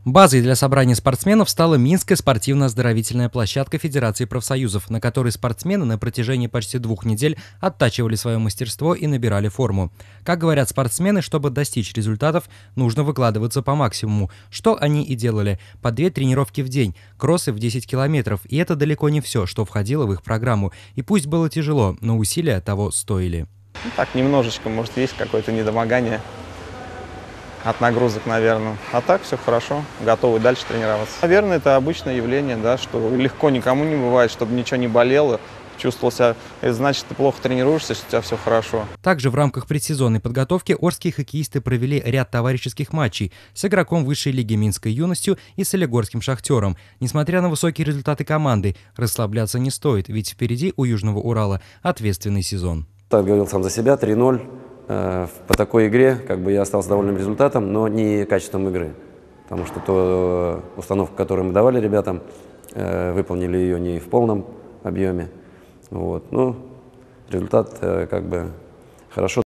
Базой для собрания спортсменов стала Минская спортивно-оздоровительная площадка Федерации профсоюзов, на которой спортсмены на протяжении почти 2 недель оттачивали свое мастерство и набирали форму. Как говорят спортсмены, чтобы достичь результатов, нужно выкладываться по максимуму, что они и делали. По 2 тренировки в день, кроссы в 10 километров, и это далеко не все, что входило в их программу. И пусть было тяжело, но усилия того стоили. Так, немножечко, может, есть какое-то недомогание от нагрузок, наверное. А так все хорошо, готовы дальше тренироваться. Наверное, это обычное явление, да, что легко никому не бывает, чтобы ничего не болело, чувствовал себя, это значит, ты плохо тренируешься, если у тебя все хорошо. Также в рамках предсезонной подготовки орские хоккеисты провели ряд товарищеских матчей с игроком высшей лиги Минской юностью и солигорским шахтером. Несмотря на высокие результаты команды, расслабляться не стоит, ведь впереди у Южного Урала ответственный сезон. Так говорил сам за себя, 3-0. По такой игре я остался довольным результатом, но не качеством игры. Потому что ту установку, которую мы давали ребятам, выполнили ее не в полном объеме. Вот. Но результат хорошо.